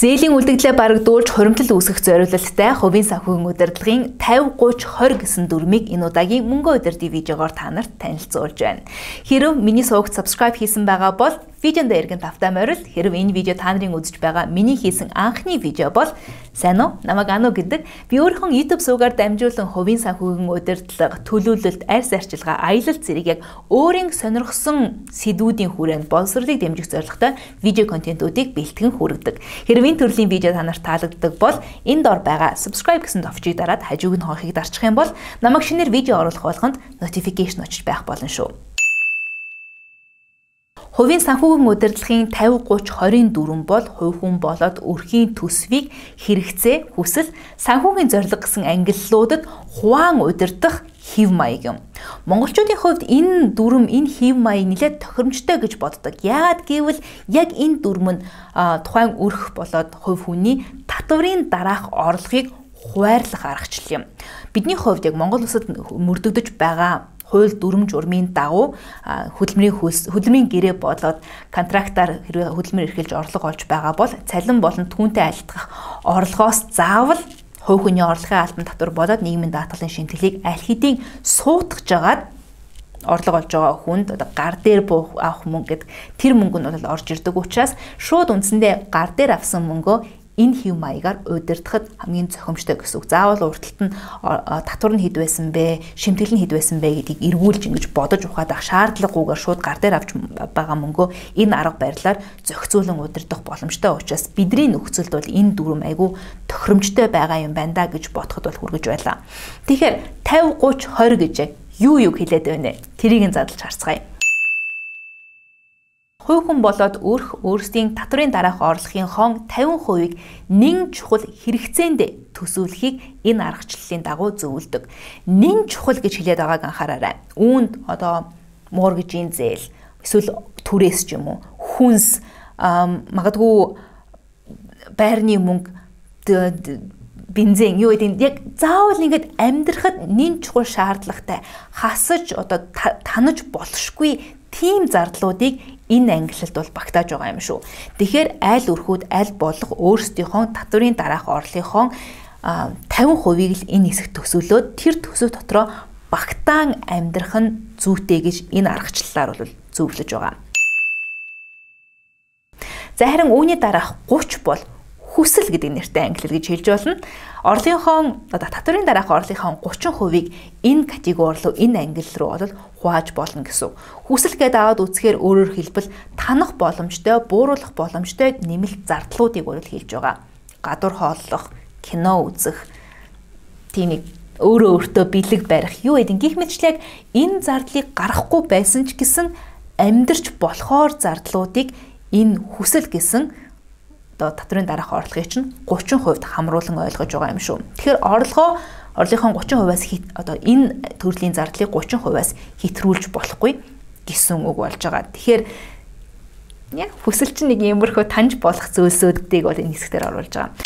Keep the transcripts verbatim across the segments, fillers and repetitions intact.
Зээлийн үлдэгдлээ барагдуулж хуримтлал үүсгэх зорилттой хувийн санхүүгийн удирдлагын пятьдесят тридцать twenty гэсэн дүрмийг энэ удаагийн мөнгө удирдлагын видеогоор та нарт танилцуулж байна. Хэрв миний сувагт subscribe хийсэн байгаа бол видеонд эргэн тавтай морил. Хэрв энэ видео та нарын үзэж байгаа миний хийсэн анхны видео бол сайн уу? Намайг Ану гэдэг. Би өөрийнхөө YouTube сувгаар дамжуулан хувийн санхүүгийн удирдлага, төлөвлөлт, арьс арчилгаа, аялал зэрэг яг өөрийн сонирхсон сэдвүүдийн хүрээнд боловсролыг дэмжих зорилготой видео контентуудыг бэлтгэн хүргэдэг. Хэрв энэ төрлийн видео та нарт таалагддаг бол энэ дор байгаа subscribe гэсэн товчийг дараад хажууг нь хонхыг дарчих юм бол намайг шинээр видео оруулах болгонд notification очиж байх болно шүү. Хувийн санхүүгийн удирдлагын пятьдесят тридцать twenty дүрэм бол хувь хүн болоод өрхийн төсвийг хэрэгцээ, хүсэл, санхүүгийн зорилго гэсэн ангиллуудад хуваан удирдах хэв маяг юм. Монголчуудын хувьд энэ дүрэм, энэ хэв маяг нэлээд тохиромжтой гэж боддог. Яагаад гэвэл яг энэ дүрэм нь тухайн өрх болоод хувь хүний татварын дараах орлогыг хуваарлах аргачлал юм. Бидний хувьд яг Монгол улсад мөрдөгдөж байгаа хууль дүрм журмын дагуу хөдөлмөрийн хөлс хөдөлмөрийн гэрээ болоод контрактаар хэрвээ хөдөлмөр эрхэлж орлого олж байгаа бол цалин болон түүнтэй айлтгах орлогоос заавал хувь хүний орлогын албан татвар болоод нийгмийн даатгалын шинтгэлийг аль хэдийн суутгаж жагаад орлого олж байгаа хүнд одоо гар дээр буух авах мөнгө гэдэг тэр мөнгө нь бол орж ирдэг учраас шууд үндсэндээ гар дээр авсан мөнгөө энэ хэв маягаар удирдахад хамгийн зохимжтой гэсэн үг. Заавал урталт нь татвар нь хэд байсан бэ, шимтгэл нь хэд байсан бэ гэдгийг эргүүлж ингэж бодож ухаад ах шаардлагагүйгээр шууд гар дээр авч байгаа мөнгөө энэ арга барилаар зохицуулан удирдах боломжтой учраас бидний нөхцөлд бол энэ дүрэм айгүй тохиромжтой байгаа юм байна да гэж бодоход бол хүргэж байлаа. Тэгэхээр пятьдесят тридцать twenty гэж юу юу хэлээд байна вэ? Тэрийг нь задлж харцгаая. Хувь хүн болоод өрх өөрсдийн татварын дараах орлогын хон fifty percent-ийг нэн чухал хэрэгцээнд төсөвлөхийг энэ аргачлалын дагуу зөвлөдөг. Нэн чухал гэж хэлээд байгааг анхаараарай. Үүнд одоо моргежийн зээл, эсвэл түрээс ч юм уу, хүнс, магадгүй байрны мөнгө, бензин юу гэдэг яг заавал ингээд амьдрахад нэн чухал шаардлагатай хасаж одоо танаж болохгүй тийм зардлуудыг энэ ангиллалд бол багтааж байгаа юм шүү. Тэгэхээр аль өрхүүд аль болох өөрсдийнхөө татварын дараах орлогынхоо fifty percent-ийг л энэ хэсэгт төсөөлөөд тэр төсөв дотроо багтаан амьдрах нь зүйтэй гэж энэ аргачлалаар бол зөвлөж байгаа. За харин үүний дараах thirty бол хүсэл гэдэг нэртэй ангиллал гэж хэлж болно. Орлогынхоо одоо татварын дараах орлогынхоо thirty percent-ийг энэ категори руу, энэ ангиллал руу бол хувааж болно гэсэн. Хүсэл гэдээ аваад үзэхээр өөрөөр хэлбэл танах боломжтой, бууруулах боломжтой нэмэлт зардлуудыг бол хэлж байгаа. Гадуур хооллох, кино үзэх, тийм нэг өөрөө өөртөө бэлэг барих, юу гэдэг гих мэтчлэг энэ зардлыг гаргахгүй байсан ч гэсэн амьдрч болохоор зардлуудыг энэ хүсэл гэсэн одоо татварын дараах орлогыг чинь thirty percent хамруулан ойлгож байгаа юм шүү. Тэгэхээр орлогоо орлогын thirty percent-аас одоо энэ төрлийн зардлыг thirty percent-аас хэтрүүлж болохгүй гэсэн үг болж байгаа. Тэгэхээр яг хүсэл чинь нэг иймэрхүү таньж болох зүйлсүүдийг бол энэ хэсгээр оруулж байгаа.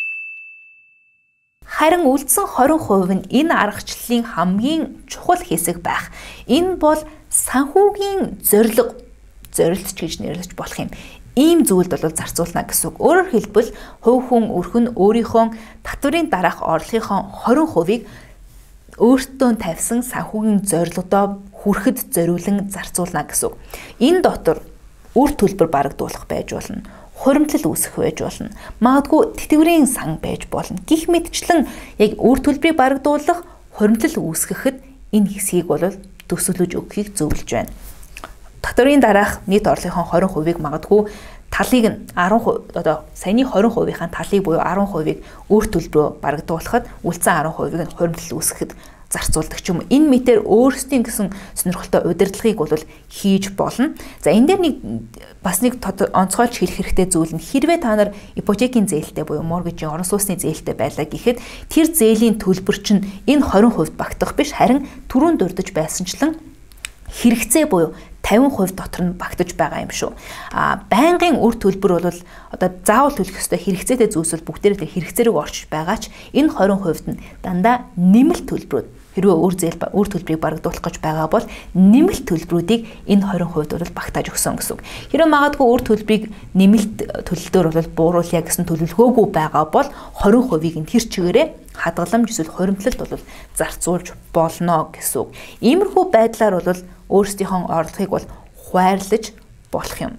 Харин үлдсэн twenty percent нь энэ аргачлалын хамгийн чухал хэсэг байх. Энэ бол санхүүгийн зорилго, зорилт гэж нэрлэж болох юм. Ийм зүйлд бол зарцуулна гэсэн үг. Өөрөөр хэлбэл хувь хүн өрх нь өөрийнхөө татварын дараах орлогынхоо twenty percent-ийг өөртөө тавьсан санхүүгийн зорилгодоо хүрэхэд зориулан зарцуулна гэсэн үг. Энэ дотор үр төлбөр барагдуулах байж болно, хуримтлал үүсгэх байж болно, магадгүй тэтгэврийн сан байж болно. Гэх мэтчлэн яг үр төлбөрийг барагдуулах, хуримтлал үүсгэхэд энэ хэсгийг бол төсөөлөж өгөхийг зөвлөж байна. Татварын дараах нийт орлогынхоо twenty percent-ийг магадгүй талыг нь ten percent одоо саяны twenty percent-ийн талыг буюу ten percent-ийг өөр төлбөрөөр барагдуулахад үлдсэн ten percent-ийг нь хуримтлал үүсгэхэд зарцуулдаг ч юм. Энэ мэтэр өөрсдийн гэсэн сонирхолтой удирдлагыг бол хийж болно. За энэ дээр нэг бас нэг онцгойлж хэлэх хэрэгтэй зүйл нь хэрвээ та нар ипотекийн зээлтэй буюу моргежийн орон сууцны зээлтэй байлаа гэхэд тэр зээлийн төлбөр чинь энэ twenty percent багтах биш, харин түрүүн дурдж байсанчлан хэрэгцээ буюу fifty percent дотор нь багтаж байгаа юм шүү. А байнгын үр төлбөр бол одоо заавал төлөх ёстой хэрэгцээтэй зүйлс бол бүгдээрээ тэр хэрэгцээ рүү орчиж байгаа ч энэ twenty percent нь дандаа нэмэлт төлбөрүүд хэрвээ өөр зээл өөр төлбөрийг барагдуулах гэж байгаа бол нэмэлт төлбөрүүдийг энэ двадцать хувьд бол багтааж өгсөн гэсэн үг. Хэрвээ магадгүй өөр төлбөрийг нэмэлт төлөлтөөр бол бууруулъя гэсэн төлөвлөгөөгүй байгаа бол двадцать хувийг нь тэр чигээрээ хадгаламж эсвэл хуримтлалд бол зарцуулж болно гэсэн үг. Иймэрхүү байдлаар бол өөрсдийнхөө орлогыг бол хуваарлаж болох юм.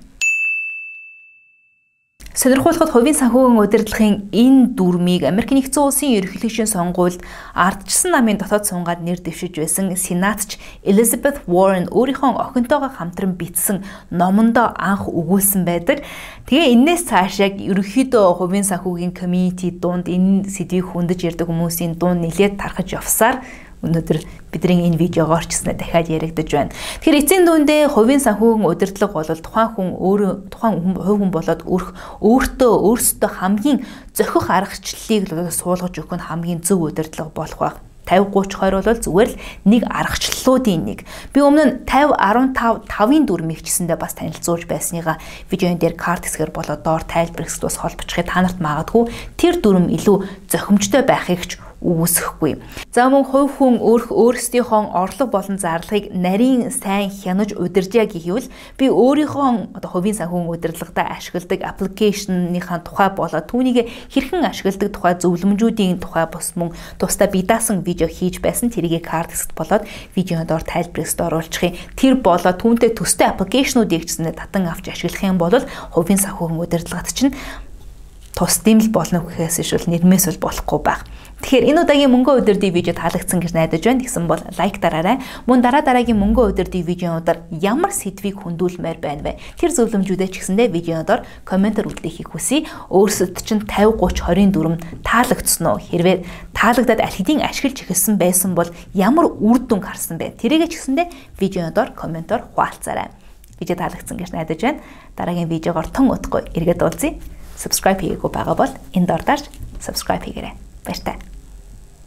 Сонирхуулахад хувийн санхүүгийн удирдлагын энэ дүрмийг Америк нэгдсэн улсын ерөнхийлөгчийн сонгуульд ардчсан намын дотоод сунгаад нэр дэвшиж байсан сенатч Elizabeth Warren өөрийнхөө охинтойгоо хамтран бичсэн номондоо анх өгүүлсэн байдаг. Тэгээ энэс цаашаа ерөнхийдөө хувийн санхүүгийн community дунд энэ сэдвийг хүндэж ярддаг хүмүүсийн дунд нэлээд тархаж явсаар өнөөдөр бидний энэ видеогоор ч гэсэн дахиад яригдаж байна. Тэгэхээр эцсийн дүндээ хувийн санхүүгийн удирдлага бол тухайн хүн өөрөө тухайн хувь хүн болоод өрх өөртөө өөрсдөө хамгийн зохих аргачлалыг л суулгаж өгөх нь хамгийн зөв удирдлага болох байх. пятьдесят тридцать двадцать бол зүгээр л нэг аргачлалуудын нэг. Би өмнө нь пятьдесят15тавын дүрмийг чсэндээ бас танилцуулж байсныгаа видеон дээр карт хэсгээр болоод доор тайлбар хэсгт бас холбочихыг та нарт магадгүй тэр дүрм илүү зохимжтой байхыг ч үүсэхгүй. За мөн хувь хүн өөрх өөрсдийнхөө орлого болон зарлагыг нарийн сайн хянаж удирдъя гэхвэл би өөрийнхөө одоо хувийн санхүүгийн удирдлагад ашигладаг аппликейшныхаа тухай болоод түүнийг хэрхэн ашигладаг тухай зөвлөмжүүдийн тухай бас мөн тусдаа би даасан видео хийж байсан. Тэрийг карт хэсэгт болоод видеонд ор тайлбар хэсэгт оруулчихъя. Тэр болоод түүнтэй төстэй аппликейшнуудыг ч татан авч ашиглах юм бол хувийн санхүүгийн удирдлагад чинь тус дэмэл болно гэхээс ишүүл нэрмээс бол болохгүй байх. Тэгэхээр энэ удаагийн мөнгө удирдын видео таалагдсан гэж найдаж байна. Тэгсэн бол лайк дараарай. Мөн дараа дараагийн мөнгө удирдын видеонуудаар ямар сэдвийг хөндлөлмээр байна вэ? Тэр зөвлөмжүүдээ ч гэсэндээ видеоноор комментар үлдэхийг хүсье. Өөрсдөд чинь пятьдесят тридцать двадцать дүрм таалагдсан уу? Хэрвээ таалагдаад аль хэдийн ашиглаж эхэлсэн байсан бол ямар үр дүн гарсан бэ? Тэрийгээ ч гэсэндээ видеоноор комментоор хуваалцаарай. Видео таалагдсан гэж найдаж байна. Дараагийн видеогоор тун удахгүй эргээд уулзъя. Subscribe хийгээгүй байгаа бол энэ доор дарж subscribe хийгээрэй. Баяр таа.